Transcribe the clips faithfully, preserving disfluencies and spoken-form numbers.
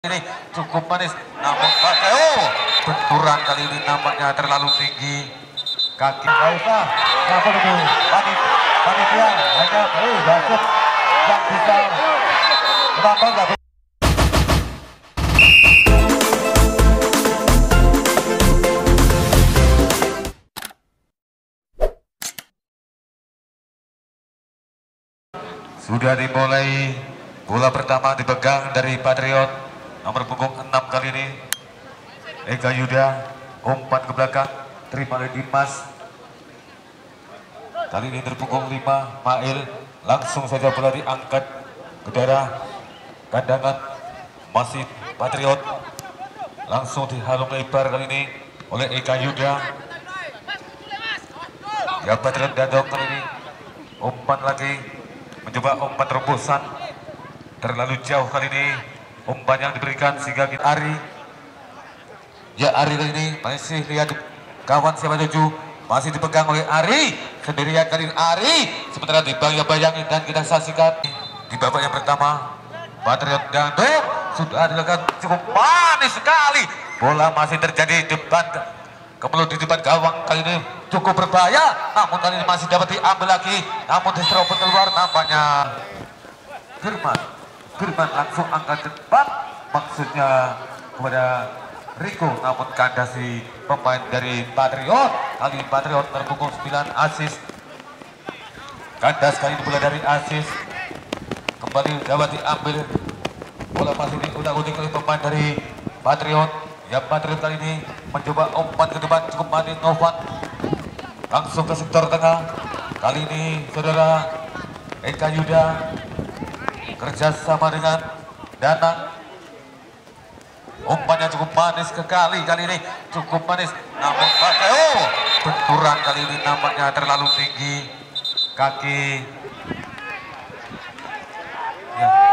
Ini cukup manis, namun pakai oh benturan kali ini nampaknya terlalu tinggi kaki. Gak usah, kenapa itu panit, panitia hanya eh wasit yang bisa menambah nggak. Sudah dimulai, bola pertama dipegang dari Patriot. Nomor punggung enam kali ini Eka Yuda, umpan ke belakang, terima oleh Dimas. Kali ini terpunggung lima, Mail, langsung saja bola diangkat ke daerah kandangan, masih Patriot. Langsung dihalung lebar kali ini oleh Eka Yuda. Ya Patriot Dadong kali ini, umpan lagi, mencoba umpan terobosan, terlalu jauh kali ini. Umpan yang diberikan sehingga kita Ari, ya Ari kali ini masih lihat kawan siapa tujuh, masih dipegang oleh Ari sendirian kali ini Ari, sementara dibayang-bayangin dan kita saksikan di babak yang pertama Patriot Dadong sudah dilakukan cukup manis sekali, bola masih terjadi depan kemudian di depan gawang kali ini cukup berbahaya, namun kali ini masih dapat diambil lagi, namun diserobot keluar nampaknya Firman. Firman langsung angkat cepat, maksudnya kepada Riko, namun kandasi pemain dari Patriot. Kali ini Patriot terpukul sembilan asis. Kandas kali ini bola dari asis. Kembali dapat diambil. Bola pas ini udah-udah oleh pemain dari Patriot. Ya Patriot kali ini mencoba umpan ke depan cukup manis Novan. Langsung ke sektor tengah. Kali ini saudara Eka Yuda kerjasama dengan Danang, umpannya cukup manis sekali kali ini, cukup manis, namun pakai oh benturan kali ini nampaknya terlalu tinggi kaki. Ya.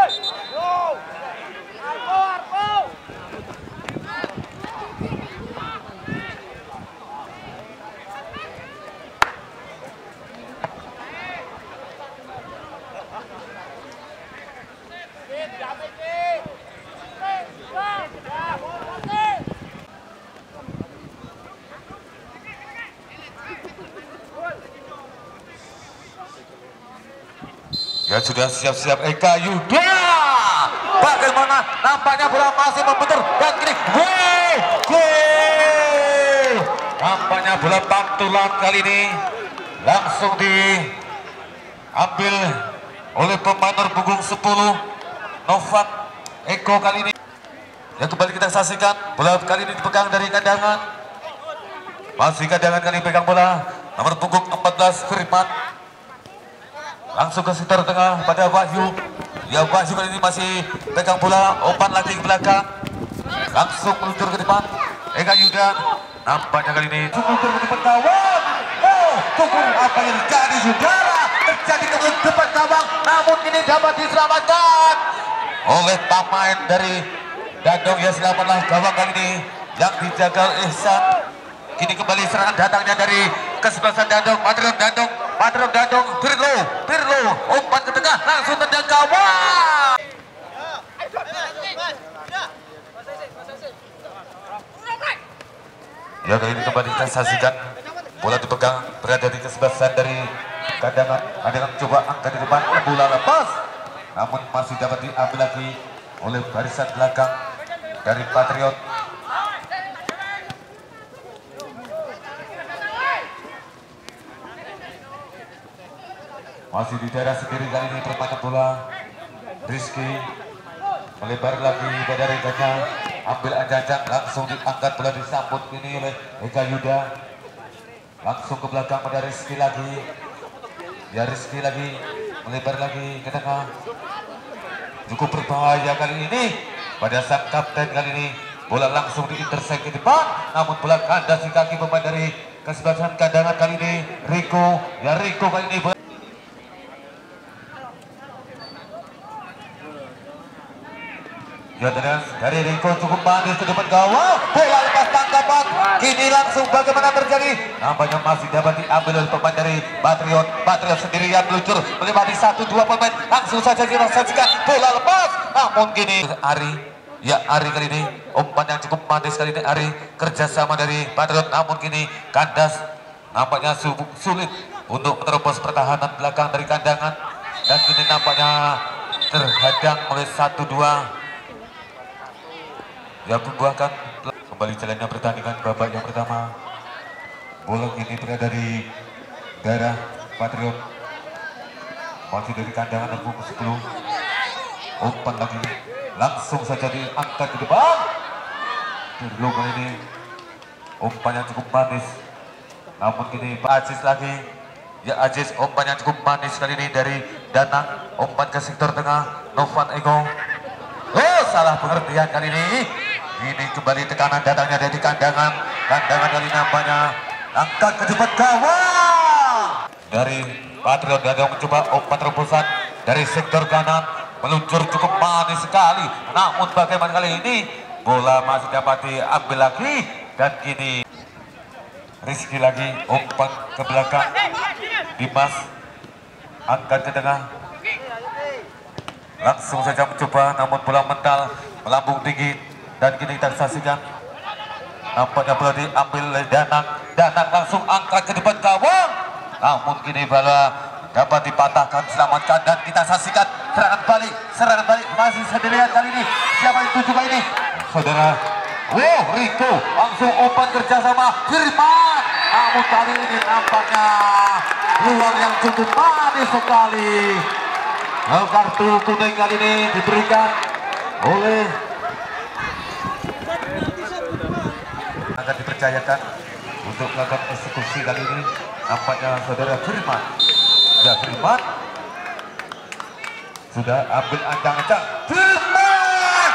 Ya sudah siap-siap Eka Yuda. Bagaimana nampaknya bola masih membentur dan kini gol, gol. Nampaknya bola pantulan kali ini langsung diambil oleh pemain nomor punggung sepuluh Novak Eko kali ini. Ya kembali kita saksikan bola kali ini dipegang dari kandangan. Masih kandangan kali pegang bola nomor punggung empat belas Firman. Langsung ke sekitar tengah pada Wahyu. Ya Wahyu kali ini masih pegang bola, umpan lagi ke belakang. Langsung meluncur ke depan. Eka Yuda nampaknya kali ini meluncur ke depan gawang. Oh, tunggu apa yang terjadi saudara? Terjadi ke depan gawang, namun ini dapat diselamatkan oleh pemain dari Dadong. Ya selamatlah gawang kali ini yang dijaga Ihsan. Kini kembali serangan datangnya dari kesebelasan Dadong, Patriot Dadong, Patriot Dadong, Pirlo, Pirlo, umpan ke tengah, langsung tendang gawang. Ya kali ini kembali kita saksikan bola dipegang berada di kesebelasan dari kandangan, ada yang coba angkat di depan, bola lepas, namun masih dapat diambil lagi oleh barisan belakang dari Patriot. Masih di daerah sendiri kali ini permainan bola. Rizky melebar lagi pada rekanya, ambil ajak langsung diangkat bola disambut ini oleh Eka Yuda. Langsung ke belakang pada Rizky lagi. Ya Rizky lagi melebar lagi ke tengah. Cukup berbahaya kali ini pada sang kapten kali ini. Bola langsung diintersek ke depan, namun bola kandas di kaki pemain dari kesebelasan kandangan kali ini Riko. Ya Riko kali ini ya dari Riko cukup manis ke depan gawang, bola lepas tangkapan, kini langsung bagaimana terjadi, nampaknya masih dapat diambil oleh pemain dari Patriot. Patriot sendirian meluncur melewati satu dua pemain, langsung saja kita saksikan bola lepas, namun kini Ari Ya Ari kali ini umpan yang cukup manis kali ini Ari, kerjasama dari Patriot, namun kini kandas nampaknya sulit untuk menerobos pertahanan belakang dari kandangan, dan kini nampaknya terhadang oleh satu dua yang membuahkan kembali jalannya pertandingan babak yang pertama. Bola kini berada di daerah Patriot, masih dari kandangan dan pukul sepuluh. Umpan lagi langsung saja diangkat ke depan. Dulu kali ini umpan yang cukup manis, namun kini Pak Aziz lagi. Ya Aziz, umpan yang cukup manis kali ini dari Danang. Umpan ke sektor tengah Novan Ego. Oh, salah pengertian kali ini. Ini kembali tekanan datangnya dari kandangan. Kandangan kali nampaknya angkat ke depan gawang dari Patriot. Dan mencoba umpan terobosan dari sektor kanan, meluncur cukup manis sekali, namun bagaimana kali ini bola masih dapat diambil lagi, dan kini Rizky lagi umpan ke belakang. Dimas angkat ke tengah, langsung saja mencoba, namun bola mental melambung tinggi, dan kini kita saksikan nampaknya bola diambil oleh Danang. Danang langsung angkat ke depan gawang, namun kini bola dapat dipatahkan, selamatkan, dan kita saksikan serangan balik, serangan balik masih sendirian kali ini. Siapa yang tuju ini? Saudara, wow, Rico langsung umpan kerjasama Firman, namun kali ini nampaknya peluang yang cukup manis sekali. Kartu kuning kali ini diberikan oleh, akan dipercayakan untuk melakukan eksekusi kali ini nampaknya saudara Firman. Ya, Firman sudah ambil ancang-ancang. Firman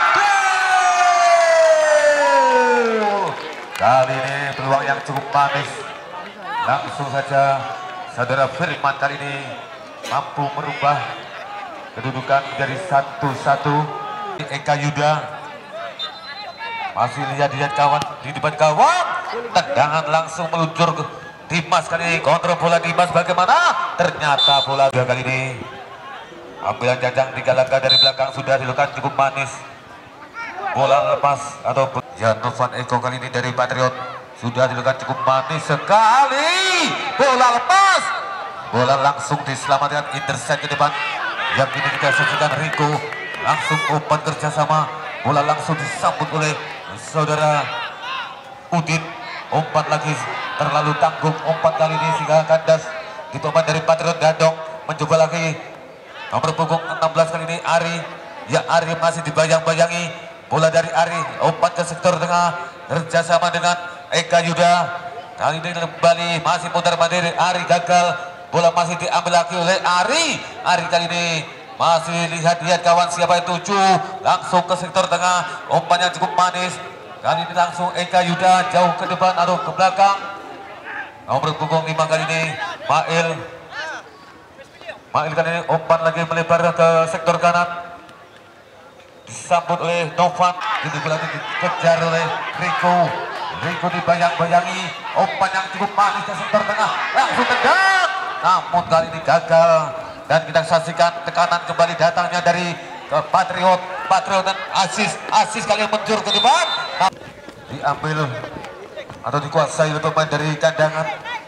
kali ini peluang yang cukup manis. Langsung saja saudara Firman kali ini mampu merubah kedudukan menjadi satu satu. Eka Yuda masih lihat-lihat kawan di depan gawang, tendangan langsung meluncur ke Dimas kali ini. Kontrol bola Dimas, bagaimana? Ternyata bola dua kali ini ambilan jajang tiga langkah dari belakang sudah dilakukan cukup manis. Bola lepas atau ya, Novan Eko kali ini dari Patriot sudah dilakukan cukup manis sekali. Bola lepas, bola langsung diselamatkan, intercept ke depan. Yang kini kita saksikan Rico langsung umpan kerjasama, bola langsung disambut oleh saudara Udin. Umpan lagi terlalu tanggung umpan kali ini sehingga kandas. Ditumpan dari Patriot. Gadong mencoba lagi, nomor punggung enam belas kali ini Ari. Ya, Ari masih dibayang-bayangi, bola dari Ari, umpan ke sektor tengah kerjasama dengan Eka Yuda. Kali ini kembali masih putar mandiri, Ari gagal, bola masih diambil lagi oleh Ari. Ari kali ini masih lihat-lihat kawan siapa yang tuju, langsung ke sektor tengah, umpan yang cukup manis. Kali ini langsung Eka Yuda jauh ke depan atau ke belakang. Nomor punggung lima kali ini Mail. Mail kali ini umpan lagi melebar ke sektor kanan, disambut oleh Novan. Itu bola dikejar oleh Rico. Rico dibayang-bayangi, umpan yang cukup manis ke sektor tengah, langsung tendang, namun kali ini gagal. Dan kita saksikan tekanan kembali datangnya dari ke Patriot. Patriot dan Aziz. Aziz kali ini mencur ke depan, diambil atau dikuasai oleh pemain dari kandangan.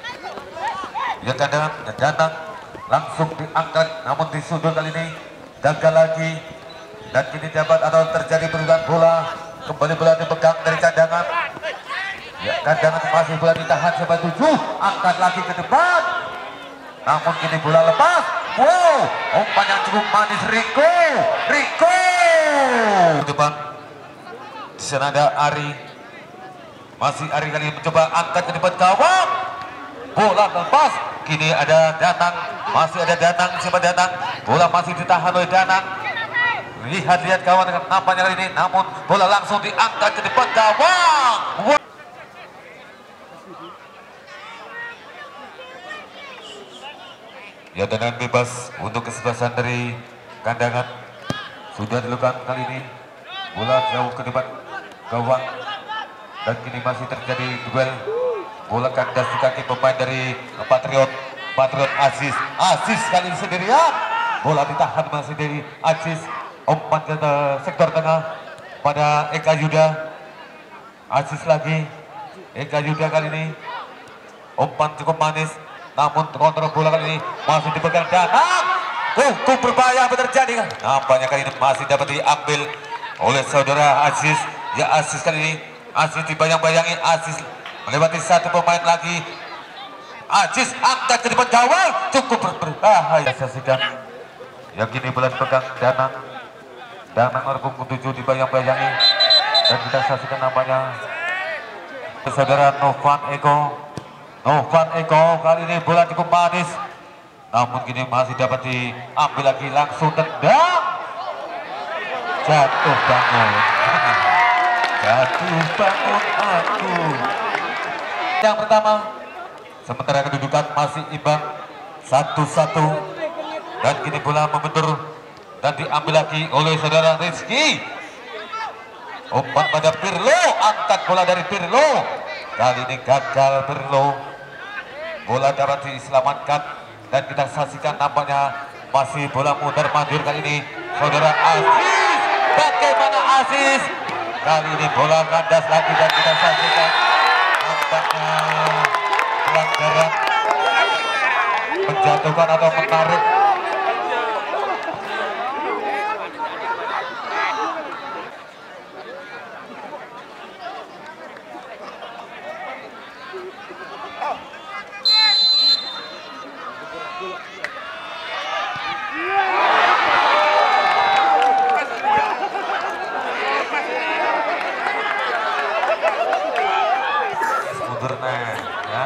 Ya, kandangan dan Danang langsung diangkat, namun disundul kali ini gagal lagi. Dan kini dapat atau terjadi perubahan bola, kembali bola dipegang dari kandangan. Ya, kandangan masih bola ditahan sampai tujuh, angkat lagi ke depan, namun kini bola lepas. Wow, umpan yang cukup manis Rico. Rico ke depan. Di sana ada Ari. Masih Ari kali ini mencoba angkat ke depan gawang. Bola lepas. Kini ada Danang. Masih ada Danang. Siapa Danang? Bola masih ditahan oleh Danang. Lihat-lihat kawan dengan nampaknya kali ini. Namun bola langsung diangkat ke depan gawang. Wow. Ya, tendangan bebas untuk kesebelasan dari kandangan sudah dilakukan kali ini. Bola jauh ke depan gawang, dan kini masih terjadi duel. Bola kandas di kaki pemain dari Patriot. Patriot Aziz. Aziz kali ini sendirian. Bola ditahan masih dari Aziz. Umpan ke sektor tengah. pada Eka Yuda. Asis lagi Eka Yuda kali ini. Umpan cukup manis, namun kontrol bola kali ini masih dipegang Danang. Hukum berbahaya apa terjadi? Nampaknya kali ini masih dapat diambil oleh saudara Aziz. Ya Aziz kali ini, Aziz dibayang-bayangi, Aziz melewati satu pemain lagi. Aziz angkat ke depan gawang, cukup berbahaya. Saksikan, yang kini bola dipegang Danang. Danang nomor punggung tujuh dibayang-bayangi, dan kita saksikan namanya saudara Novan Eko. Novan Eko kali ini bola cukup manis, namun kini masih dapat diambil lagi, langsung tendang, jatuh bangun, jatuh bangun aku. Yang pertama, sementara kedudukan masih imbang satu satu, dan kini bola membentur dan diambil lagi oleh saudara Rizky. Umpan pada Pirlo, angkat bola dari Pirlo, kali ini gagal Pirlo, bola dapat diselamatkan. Dan kita saksikan nampaknya masih bola muter mandir kali ini saudara Aziz. Bagaimana Aziz? Kali ini bola kandas lagi dan kita saksikan nampaknya pelanggaran menjatuhkan atau menarik. Ya.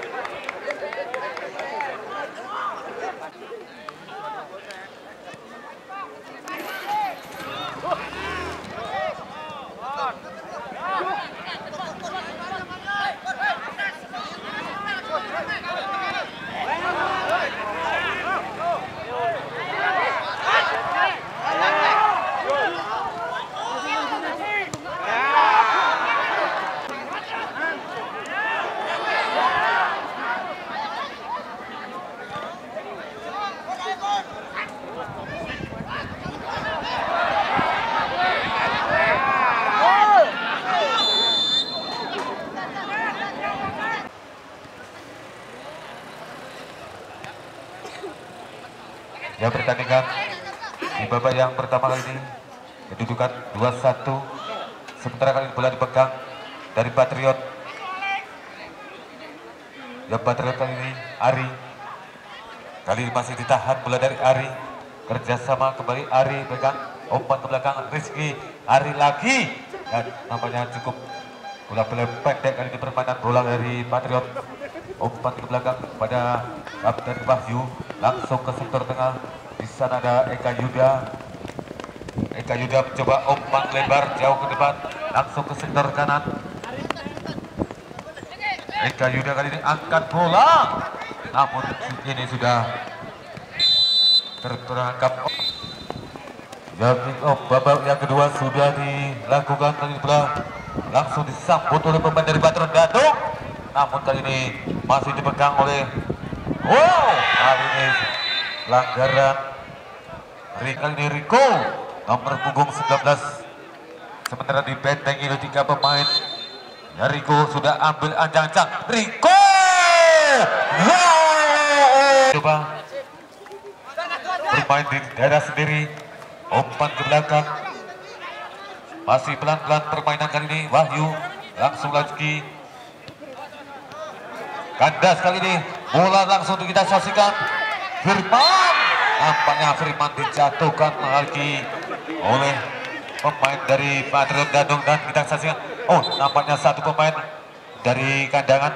Ya, pertandingan di babak yang pertama kali ini kedudukan dua satu, sementara kali ini bola dipegang dari Patriot. Ya, Patriot kali ini Ari, kali ini masih ditahan bola dari Ari, kerjasama kembali Ari, pegang umpan ke belakang Rizky, Ari lagi, dan nampaknya cukup bola-bola pendek kali ini permainan bola dari Patriot. Umpan ke belakang pada Kapten Wahyu, langsung ke sektor tengah. Di sana ada Eka Yuda. Eka Yuda mencoba umpan lebar jauh ke depan, langsung ke sektor kanan. Eka Yuda kali ini angkat bola, namun ini sudah terperangkap. Ya, kick off babak yang kedua sudah dilakukan kali ini, bola langsung disambut oleh pemain dari Patron Gadung. Namun kali ini masih dipegang oleh, wow, kali ini pelanggaran kali ini Rico nomor punggung sembilan belas. Sementara di benteng ini tiga pemain. Ya, Rico sudah ambil ancang-ancang. Rico, wow, coba bermain di daerah sendiri, umpan ke belakang. Masih pelan-pelan permainan kali ini. Wahyu langsung lagi. Kandas kali ini, bola langsung kita saksikan. Firman, nampaknya Firman dijatuhkan lagi oleh pemain dari Patriot Gadung, dan kita saksikan, oh, nampaknya satu pemain dari kandangan.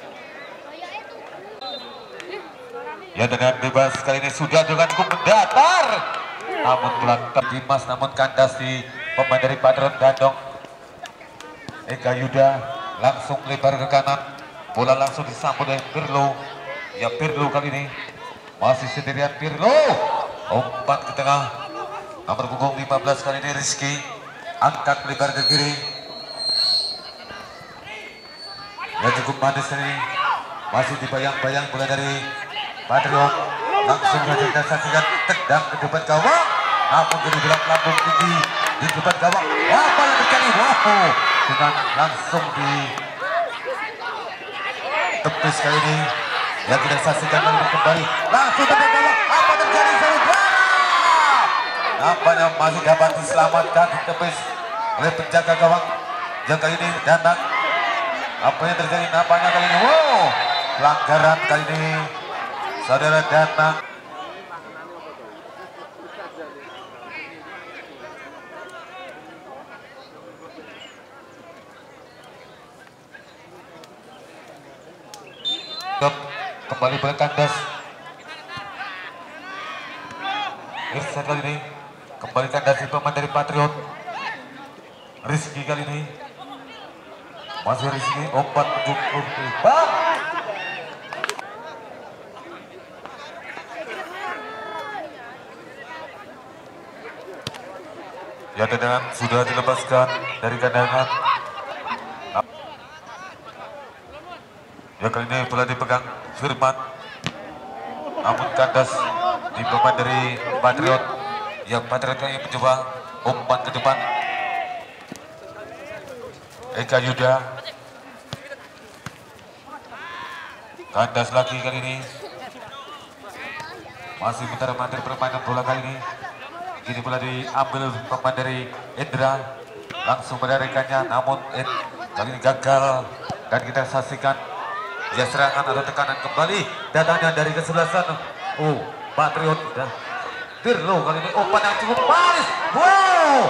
Ya, dengan bebas kali ini sudah dengan cukup mendatar, namun pulang ke Dimas, namun kandas di pemain dari Patriot Gadung. Eka Yuda langsung lebar ke kanan. Bola langsung disambut oleh Pirlo. Ya, Pirlo kali ini masih sendirian Pirlo. Umpan ke tengah. Nomor punggung lima belas kali ini Rizky. Angkat lebar ke kiri. Ya, cukup manis ini. Masih dibayang-bayang bola dari Patriot. Langsung saja kita saksikan, tendang ke depan gawang. Namun jadi belak lambung tinggi. di depan gawang. Apa yang terjadi? Wow, dengan langsung di tepis kali ini. Yang kita saksikan kembali langsung depan gawang. Apa terjadi saudara? Nampaknya masih dapat diselamatkan di tepis oleh penjaga gawang yang kali ini datang. Apa yang terjadi nampaknya kali ini? Wow, pelanggaran kali ini saudara datang. Kembali pada kandas. Irsyad kali ini kembali kandas di pemain dari Patriot. Rizky kali ini masih Rizky umpan mencukup bang. Ya, tendangan sudah dilepaskan dari kandangan. Ya, kali ini bola dipegang Firman, namun kandas di pemain dari Patriot. Yang Patriot kali ini mencoba umpan ke depan. Eka Yuda kandas lagi kali ini, masih muter-muter permainan bola kali ini. Kini bola diambil pemain dari Indra, langsung menarikannya, namun eh, kali ini gagal. Dan kita saksikan ya serangan atau tekanan kembali datangnya dari kesebelasan oh Patriot dan Pirlo. Kali ini umpan yang cukup manis. Wow,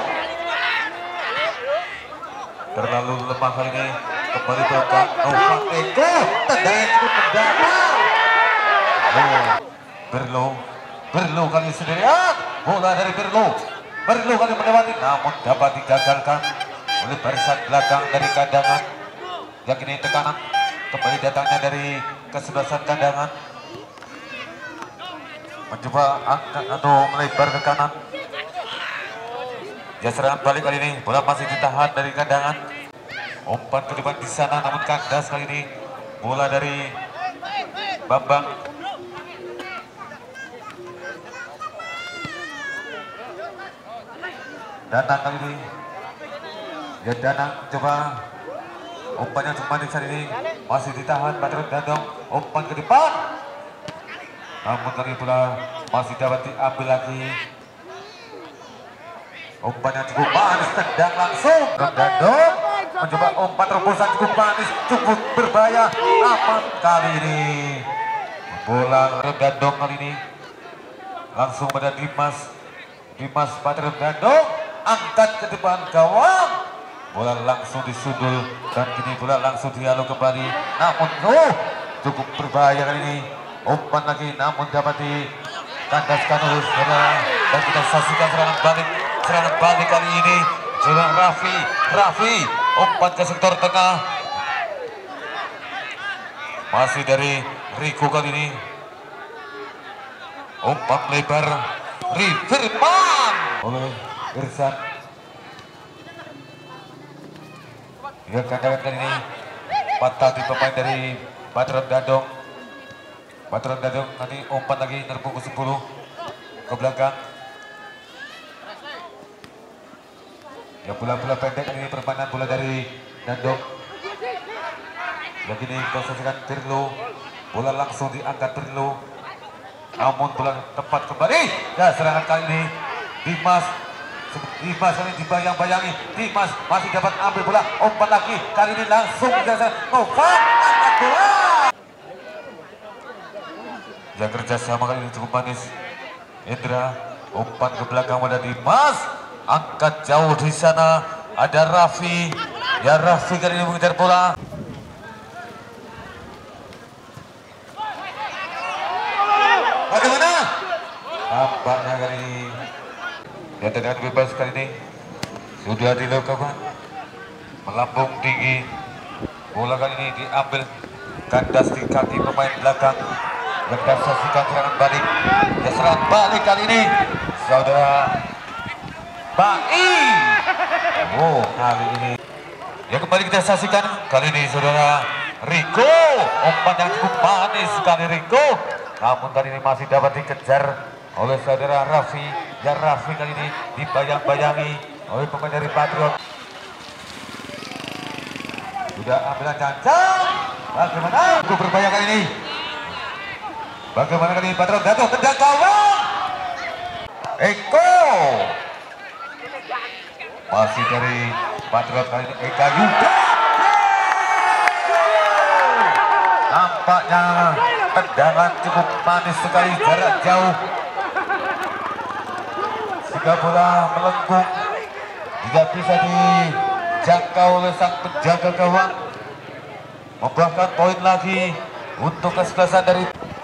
terlalu lemah kali ini. Kembali ke Nova Eko, tendangan cukup mendatar. Oh, Pirlo, Pirlo kali ini sendirian. Bola dari Pirlo, Pirlo kali melewati, namun dapat digagalkan oleh barisan belakang dari kandangan. Yang ini tekanan kembali datangnya dari kesebelasan kandangan, mencoba angkat atau melebar ke kanan. Ya, serangan balik kali ini, bola masih ditahan dari kandangan. Umpan ke depan di sana, namun kandas kali ini. Bola dari Bambang. Danang kali ini. Ya, Danang coba umpan yang cukup manis kali ini, masih ditahan Patriot Dandong. Umpan ke depan, namun kali bola masih dapat diambil lagi. Umpan yang cukup manis, tendang langsung Dandong mencoba umpan terobosan cukup manis, cukup berbahaya. Namun kali ini bola Dandong kali ini langsung pada Dimas. Dimas Patriot Dandong angkat ke depan gawang. Bola langsung disundul dan kini bola langsung dialog kembali. Namun oh, cukup berbahaya kali ini. Umpan lagi namun dapat dikandaskan oleh saudara. Dan kita saksikan serangan balik. Serangan balik kali ini seorang Raffi. Raffi umpan ke sektor tengah. Masih dari Riko kali ini. Umpan lebar Firman oleh Irsyad. Ya, kandangan kali ini patah di pemain dari Patriot Dandong. Patriot Dandong nanti umpan lagi nerpung ke sepuluh ke belakang. Ya, bola-bola pendek ini permainan bola dari Dandong. Yang ini kita saksikan Pirlo. Bola langsung diangkat Pirlo, namun bola tepat kembali. Ya, serangan kali ini Dimas. Dimas ini dibayang-bayangi. Dimas masih dapat ambil bola. Umpan lagi. Kali ini langsung jalan Nova angkat bola. Yang kerjasama kali ini cukup manis. Indra umpan ke belakang pada Dimas. Angkat jauh di sana. Ada Raffi. Ya, Raffi kali ini mengejar bola. Bagaimana? Nampaknya kali ini ya, tendangan bebas kali ini sudah dilakukan, melambung tinggi. Bola kali ini diambil kandas di kaki pemain belakang. Yang kita saksikan serangan balik. Ya, serangan balik kali ini saudara Bai. Oh, kali ini ya kembali kita saksikan kali ini saudara Riko. Umpan yang cukup manis sekali Riko, namun kali ini masih dapat dikejar oleh saudara Raffi. Ya, Raffi kali ini dibayang-bayangi, oleh pemain dari Patriot. Sudah ambilan cancang. Bagaimana? Untuk berbahaya kali ini. Bagaimana kali ini Patriot jatuh tendang gawang. Eko. Masih dari Patriot kali ini Eka Yuda. Nampaknya tendangan cukup manis sekali jarak jauh. Jika bola melengkung, tidak bisa dijangkau oleh sang penjaga gawang, membuahkan poin lagi untuk kesuksesan dari.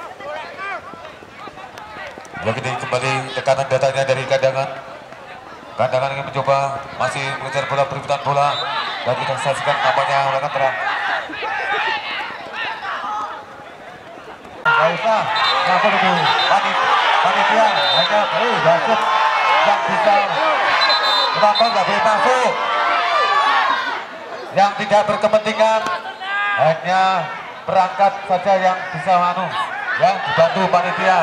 Lagi kembali tekanan datanya dari kandangan. Kandangan ingin mencoba masih mengejar bola, perebutan bola, dan kita saksikan namanya ulangan terang. Gak usah, kenapa itu? Panik, panitia, hanya eh wasit yang bisa penonton gak boleh masuk. Yang tidak berkepentingan hanya perangkat saja yang bisa anu, ya dibantu panitia.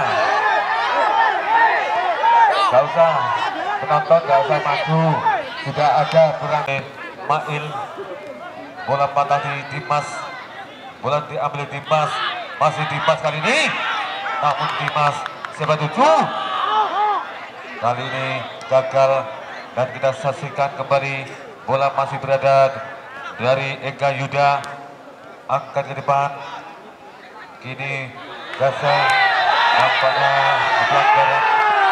Gak usah penonton, gak usah maju. Sudah ada perang Mail, bola patah di Dimas, bola diambil Dimas. Masih Dimas kali ini, namun Dimas siapa tujuh kali ini gagal, dan kita saksikan kembali bola masih berada dari Eka Yuda, angkat ke depan. Kini Gaza nampaknya pelanggaran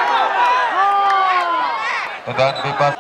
tendangan bebas.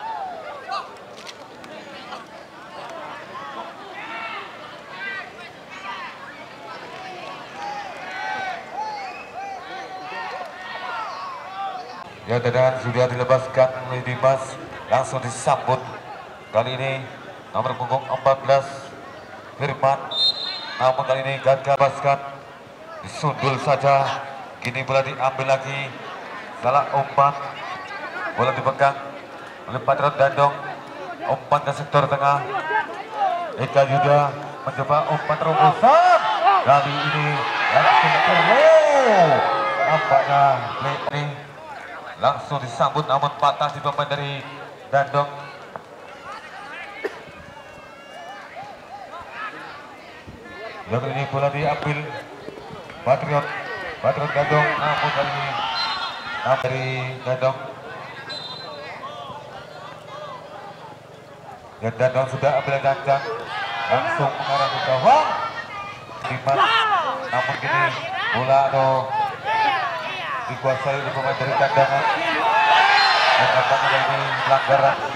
Ya, tendangan sudah dilepaskan oleh Dimas, langsung disambut. Kali ini nomor punggung empat belas Firman, namun kali ini gagal lepaskan, disundul saja. Kini bola diambil lagi, salah umpan, bola dipegang oleh Patriot Dandong, umpan ke sektor tengah. Eka Yuda mencoba umpan terobosan, kali ini langsung terlalu nampaknya ini langsung disambut, namun patah di pemain dari Dandong. Yang ini bola diambil Patriot, Patriot Dandong, namun kali ini dari Dandong. Dan Dandong sudah ambil cancang, langsung mengarah ke gawang Dimas, namun kini bola atau dikuasai oleh pemain dari kandangan. Dan nampaknya ini pelanggaran